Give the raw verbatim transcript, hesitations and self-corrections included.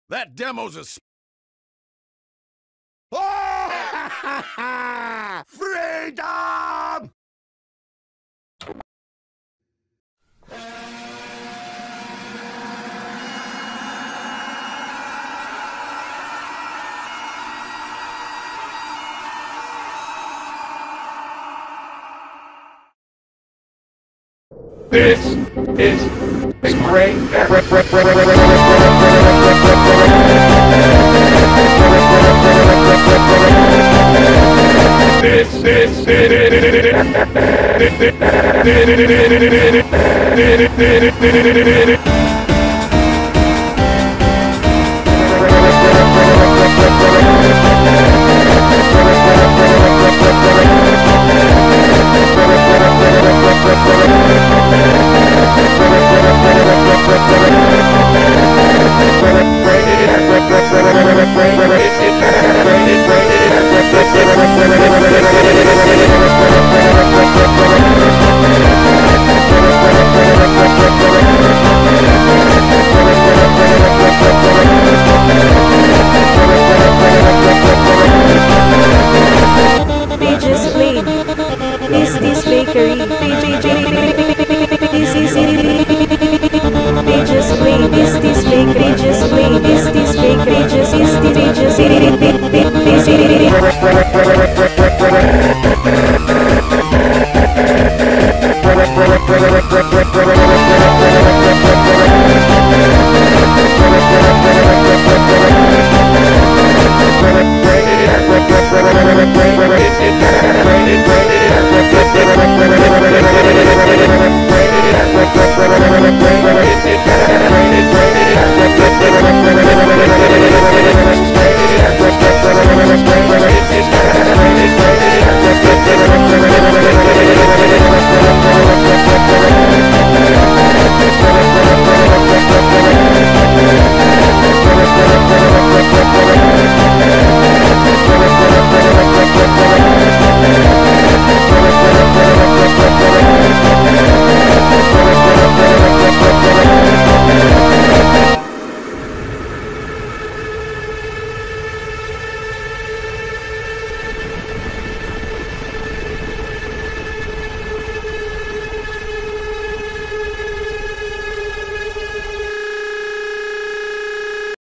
That demo's a sp- Freedom! This is great. This is Pages Clean. This is Bakery. Pages Clean. This is Bakery. Pages Clean. This is Bakery. Pages is the pages.